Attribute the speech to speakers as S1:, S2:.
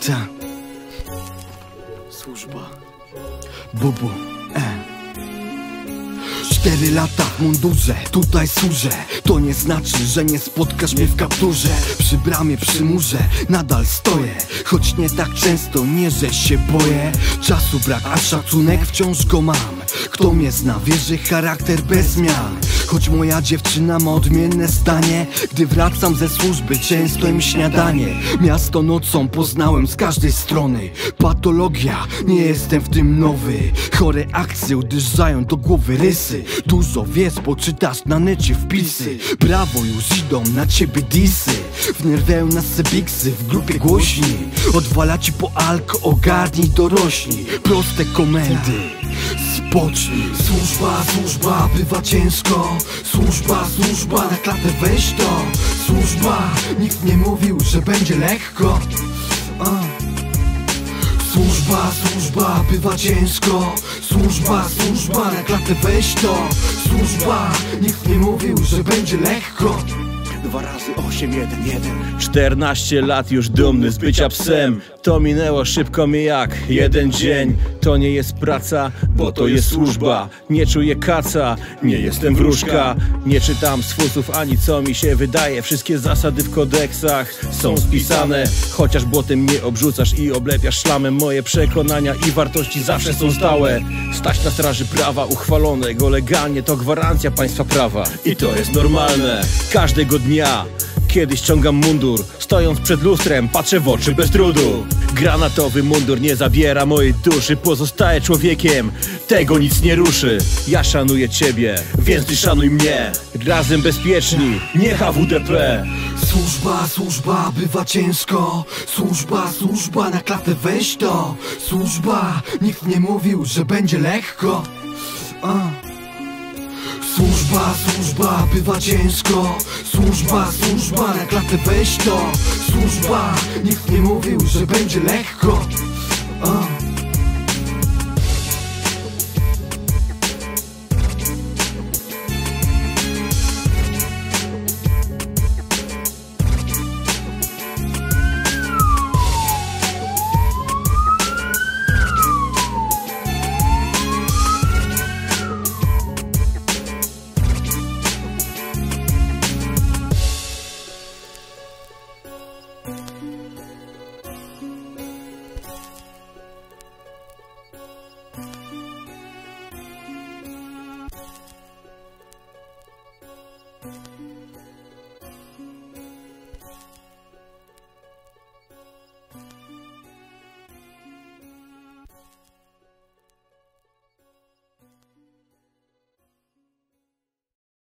S1: Ta służba Bubu 4 lata w mundurze, tutaj służę. To nie znaczy, że nie spotkasz mnie w kapturze. Przy bramie, przy murze, nadal stoję. Choć nie tak często, nie że się boję. Czasu brak, a szacunek wciąż go mam. Kto mnie zna, wie, że charakter bez zmian. Choć moja dziewczyna ma odmienne zdanie. Gdy wracam ze służby, często im śniadanie. Miasto nocą poznałem z każdej strony. Patologia, nie jestem w tym nowy. Chore akcje uderzają do głowy rysy. Dużo wiesz, bo czytasz na necie wpisy. Brawo, już idą na ciebie disy. Wnerwiają nas sebiksy w grupie głośni. Odwala ci po alko, ogarnij, dorośnij. Proste komendy, spocznij. Służba, bywa ciężko. Służba, na klatę weź to. Służba, nikt nie mówił, że będzie lekko. Służba, bywa ciężko. Służba, na klatę weź to. Służba, nikt nie mówił, że będzie lekko. 2 razy 8, 1, 1.
S2: 14 lat już dumny z bycia psem. To minęło szybko mi jak jeden dzień. To nie jest praca, bo to jest służba. Nie czuję kaca, nie jestem wróżka. Nie czytam z fusów ani co mi się wydaje. Wszystkie zasady w kodeksach są spisane. Chociaż błotem mnie obrzucasz i oblepiasz szlamem. Moje przekonania i wartości zawsze są stałe. Stać na straży prawa uchwalonego legalnie. To gwarancja państwa prawa i to jest normalne. Każdego dnia, kiedy ściągam mundur, stojąc przed lustrem, patrzę w oczy bez trudu. Granatowy mundur nie zabiera mojej duszy. Pozostaję człowiekiem, tego nic nie ruszy. Ja szanuję ciebie, więc ty szanuj mnie. Razem bezpieczni, nie HWDP.
S1: Służba, bywa ciężko. Służba, na klatę weź to. Służba, nikt nie mówił, że będzie lekko. Służba, bywa ciężko. Służba, na klatę weź to. Służba, nikt nie mówił, że będzie lekko.